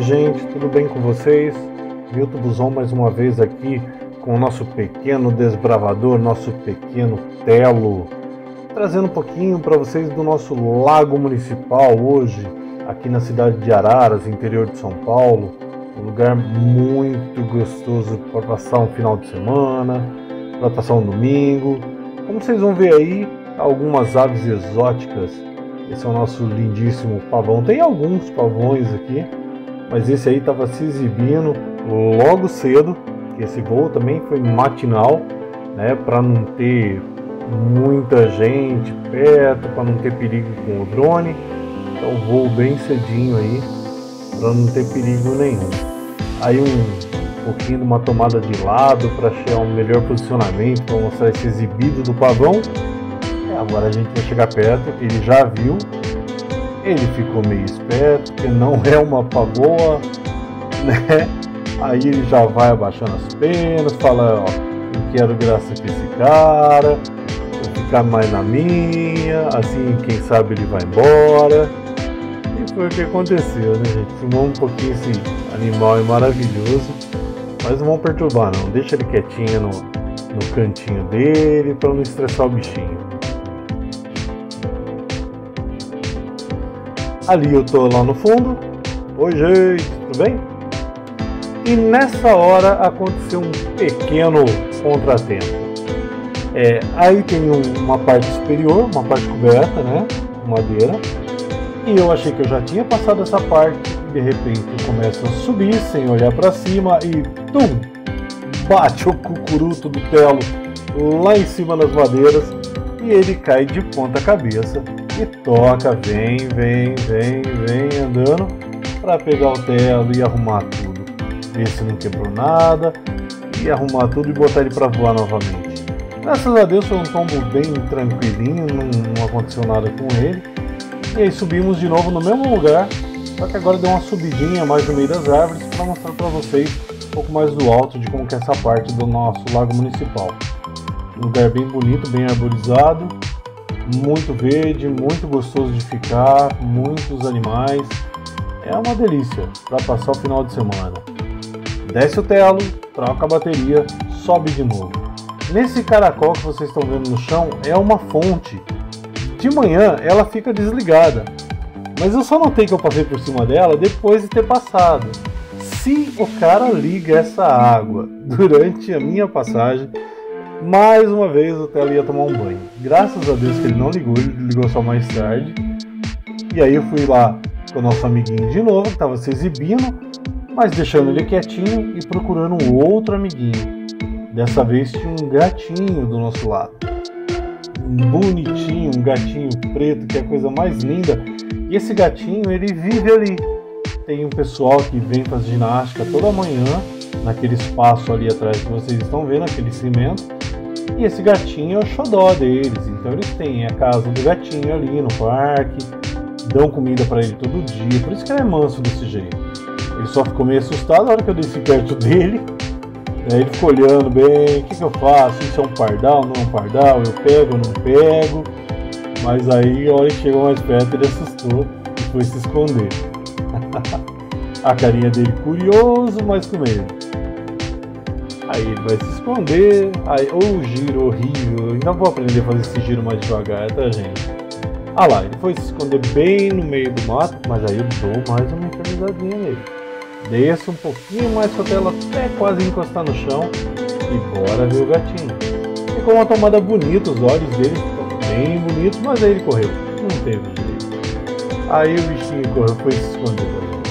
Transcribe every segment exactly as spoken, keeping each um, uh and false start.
gente, tudo bem com vocês? Milton Buzon mais uma vez aqui com o nosso pequeno desbravador, nosso pequeno Telo, trazendo um pouquinho para vocês do nosso lago municipal hoje, aqui na cidade de Araras, interior de São Paulo. Um lugar muito gostoso para passar um final de semana, para passar um domingo. Como vocês vão ver aí, algumas aves exóticas. Esse é o nosso lindíssimo pavão. Tem alguns pavões aqui, mas esse aí estava se exibindo logo cedo. Esse voo também foi matinal, né, para não ter muita gente perto, para não ter perigo com o drone. Então voo bem cedinho aí, para não ter perigo nenhum. Aí um pouquinho de uma tomada de lado para achar um melhor posicionamento, para mostrar esse exibido do pavão. É, agora a gente vai chegar perto, ele já viu, ele ficou meio esperto, porque não é uma pagoa, né? Aí ele já vai abaixando as penas, fala, ó, eu quero graça com esse cara, vou ficar mais na minha, assim quem sabe ele vai embora. E foi o que aconteceu, né, gente? Filmou um pouquinho esse animal maravilhoso, mas não vamos perturbar não, deixa ele quietinho no, no cantinho dele para não estressar o bichinho. Ali eu tô lá no fundo. Oi gente, tudo bem? E nessa hora aconteceu um pequeno contratempo. É, aí tem um, uma parte superior, uma parte coberta, né, madeira. E eu achei que eu já tinha passado essa parte. E de repente eu começo a subir sem olhar para cima e tum! Bate o cucuruto do Telo lá em cima das madeiras e ele cai de ponta cabeça e toca, vem, vem, vem, vem andando para pegar o Telo e arrumar tudo. Ver se não quebrou nada e arrumar tudo e botar ele para voar novamente. Graças a Deus foi um tombo bem tranquilinho, não, não aconteceu nada com ele. E aí subimos de novo no mesmo lugar, só que agora deu uma subidinha mais no meio das árvores para mostrar para vocês um pouco mais do alto de como que é essa parte do nosso lago municipal. Um lugar bem bonito, bem arborizado, muito verde, muito gostoso de ficar, muitos animais. É uma delícia para passar o final de semana. Desce o Telo, troca a bateria, sobe de novo. Nesse caracol que vocês estão vendo no chão é uma fonte. De manhã ela fica desligada, mas eu só notei que eu passei por cima dela depois de ter passado. Se o cara liga essa água durante a minha passagem, mais uma vez o Telo ia tomar um banho. Graças a Deus que ele não ligou, ele ligou só mais tarde. E aí eu fui lá com o nosso amiguinho de novo, que estava se exibindo, mas deixando ele quietinho e procurando um outro amiguinho. Dessa vez tinha um gatinho do nosso lado. Um bonitinho, um gatinho preto, que é a coisa mais linda. E esse gatinho, ele vive ali. Tem um pessoal que vem fazer ginástica toda manhã, naquele espaço ali atrás que vocês estão vendo, aquele cimento. E esse gatinho é o xodó deles. Então eles têm a casa do gatinho ali no parque, dão comida para ele todo dia. Por isso que ele é manso desse jeito. Ele só ficou meio assustado na hora que eu desci perto dele. Aí ele ficou olhando bem, o que, que eu faço? Isso é um pardal, não é um pardal? Eu pego ou não pego? Mas aí, a hora que chegou mais perto, ele assustou e foi se esconder. A carinha dele curioso, mas com medo. Aí ele vai se esconder. Aí, oh, giro horrível. Ainda vou aprender a fazer esse giro mais devagar, tá, gente? Ah lá, ele foi se esconder bem no meio do mato, mas aí eu dou mais uma infernizadinha nele. Desço um pouquinho mais com a tela até quase encostar no chão e bora ver o gatinho. Ficou uma tomada bonita, os olhos dele estão bem bonitos, mas aí ele correu, não teve jeito. Aí o bichinho correu, foi se esconder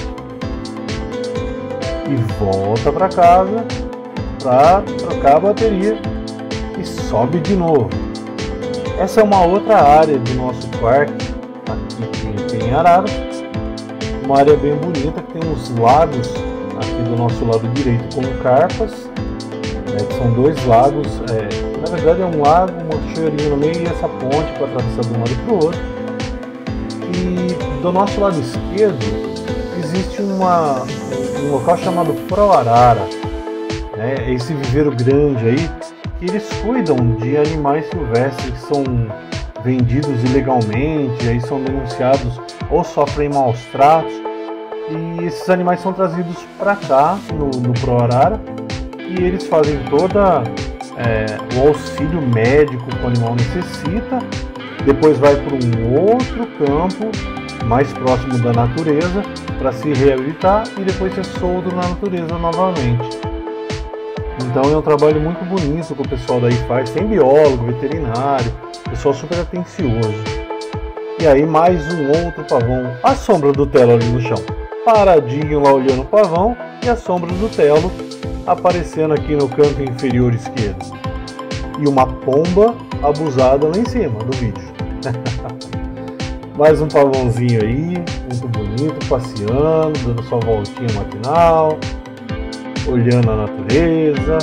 e volta para casa para trocar a bateria e sobe de novo. Essa é uma outra área do nosso parque, aqui tem Araras. Uma área bem bonita que tem uns lagos aqui do nosso lado direito com carpas, né, que são dois lagos, é, na verdade é um lago, uma cachoeirinha no meio e essa ponte para atravessar de um lado para o outro. E do nosso lado esquerdo existe uma, um local chamado Pro Arara, né, esse viveiro grande aí, que eles cuidam de animais silvestres que são vendidos ilegalmente, aí são denunciados ou sofrem maus tratos, E esses animais são trazidos para cá, no, no ProArara, e eles fazem toda é, o auxílio médico que o animal necessita, depois vai para um outro campo mais próximo da natureza para se reabilitar e depois ser solto na natureza novamente. Então é um trabalho muito bonito que o pessoal daí faz, tem biólogo, veterinário, pessoal super atencioso. E aí mais um outro pavão, a sombra do Telo ali no chão, paradinho lá olhando o pavão, e a sombra do Telo aparecendo aqui no canto inferior esquerdo. E uma pomba abusada lá em cima do vídeo. Mais um pavãozinho aí, muito bonito, passeando, dando sua voltinha matinal, olhando a natureza.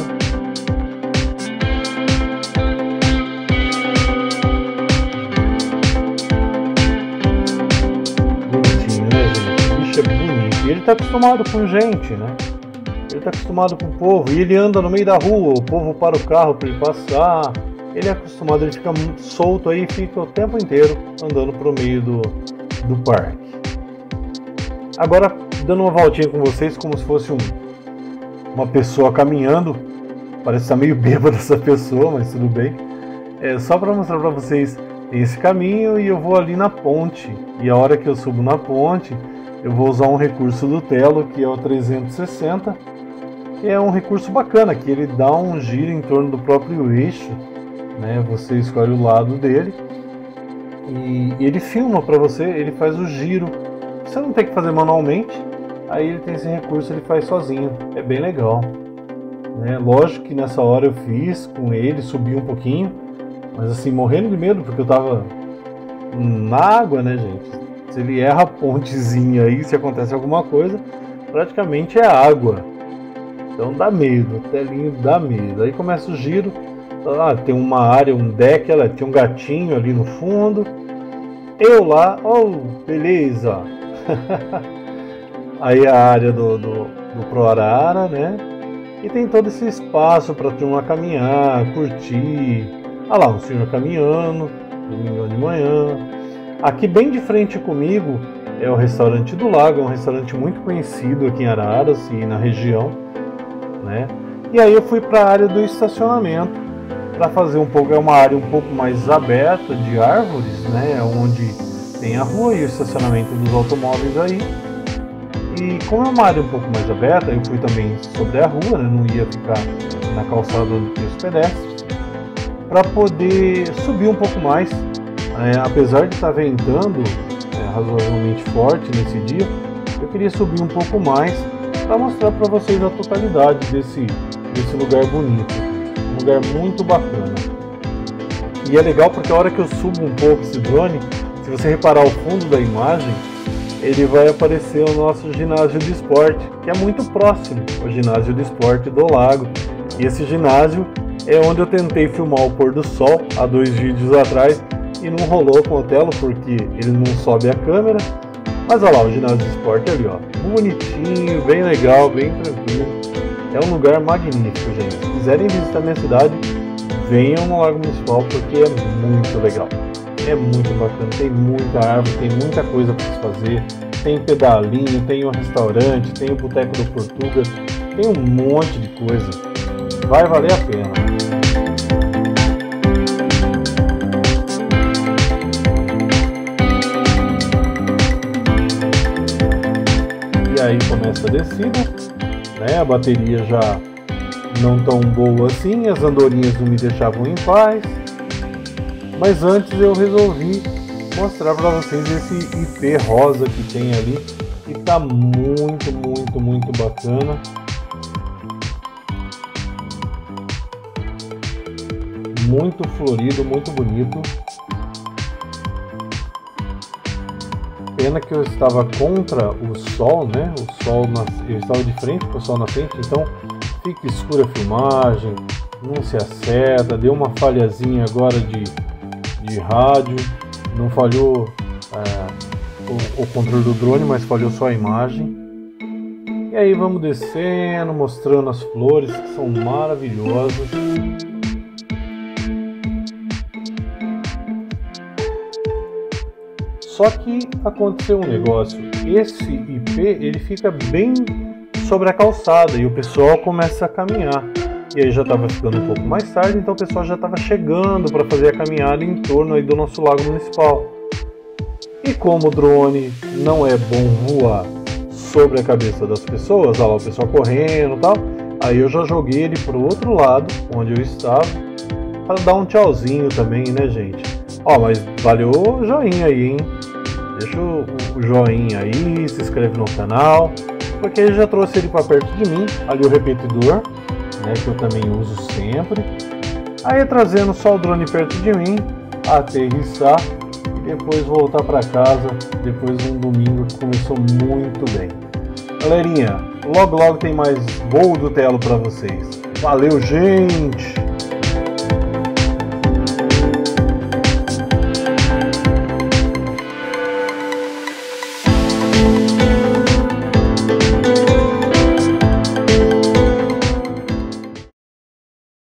Bonitinho, né, gente? O bicho é bonito. E ele tá acostumado com gente, né? Ele tá acostumado com o povo. E ele anda no meio da rua, o povo para o carro para ele passar. Ele é acostumado, ele fica muito solto aí, fica o tempo inteiro andando pro meio do, do parque. Agora, dando uma voltinha com vocês, como se fosse um, uma pessoa caminhando. Parece estar meio bêbada essa pessoa, mas tudo bem. É só para mostrar para vocês, tem esse caminho e eu vou ali na ponte. E a hora que eu subo na ponte, eu vou usar um recurso do Telo, que é o trezentos e sessenta. Que é um recurso bacana, que ele dá um giro em torno do próprio eixo. Né, você escolhe o lado dele e ele filma para você, ele faz o giro, você não tem que fazer manualmente, aí ele tem esse recurso, ele faz sozinho, é bem legal, né? Lógico que nessa hora eu fiz com ele, subi um pouquinho, mas assim, morrendo de medo, porque eu tava na água, né, gente? Se ele erra a pontezinha aí, se acontece alguma coisa, praticamente é água, então dá medo, o telinho dá medo. Aí começa o giro. Ah, tem uma área, um deck, ela tem um gatinho ali no fundo. Eu lá, oh, beleza. Aí a área do, do, do ProArara, né? E tem todo esse espaço para a turma caminhar, curtir. Ah lá, um senhor caminhando, domingo de manhã. Aqui bem de frente comigo é o Restaurante do Lago, é um restaurante muito conhecido aqui em Araras e na região, né? E aí eu fui para a área do estacionamento. Para fazer um pouco, é uma área um pouco mais aberta de árvores, né, onde tem a rua e o estacionamento dos automóveis aí. E como é uma área um pouco mais aberta, eu fui também sobre a rua, né, não ia ficar na calçada onde tem os pedestres, para poder subir um pouco mais, é, apesar de estar ventando é, razoavelmente forte nesse dia, eu queria subir um pouco mais para mostrar para vocês a totalidade desse, desse lugar bonito. Um lugar muito bacana. E é legal porque a hora que eu subo um pouco esse drone, se você reparar o fundo da imagem, ele vai aparecer o nosso ginásio de esporte, que é muito próximo ao ginásio de esporte do lago. E esse ginásio é onde eu tentei filmar o pôr do sol há dois vídeos atrás e não rolou com o Telo porque ele não sobe a câmera. Mas olha lá, o ginásio de esporte ali, ó, bonitinho, bem legal, bem tranquilo. É um lugar magnífico, gente. Se quiserem visitar minha cidade, venham no Lago Municipal porque é muito legal. É muito bacana, tem muita árvore, tem muita coisa para se fazer. Tem pedalinho, tem um restaurante, tem o Boteco do Portuga, tem um monte de coisa. Vai valer a pena. E aí começa a descida. Né, a bateria já não tão boa assim, as andorinhas não me deixavam em paz, mas antes eu resolvi mostrar para vocês esse I P rosa que tem ali, que tá muito, muito, muito bacana. Muito florido, muito bonito. Pena que eu estava contra o sol, né? O sol na... eu estava de frente com o sol na frente, então fica escura a filmagem, não se acerta, deu uma falhazinha agora de, de rádio, não falhou é, o, o controle do drone, mas falhou só a imagem. E aí vamos descendo, mostrando as flores que são maravilhosas. Só que aconteceu um negócio, esse I P ele fica bem sobre a calçada e o pessoal começa a caminhar. E aí já estava ficando um pouco mais tarde, então o pessoal já estava chegando para fazer a caminhada em torno aí do nosso lago municipal. E como o drone não é bom voar sobre a cabeça das pessoas, olha lá o pessoal correndo e tal, aí eu já joguei ele para o outro lado, onde eu estava, para dar um tchauzinho também, né, gente? Ó, mas valeu o joinha aí, hein? Deixa o, o joinha aí, se inscreve no canal, porque eu já trouxe ele para perto de mim, ali o repetidor, né, que eu também uso sempre. Aí trazendo só o drone perto de mim, aterrissar e depois voltar para casa, depois de um domingo que começou muito bem. Galerinha, logo logo tem mais voo do Telo para vocês. Valeu, gente!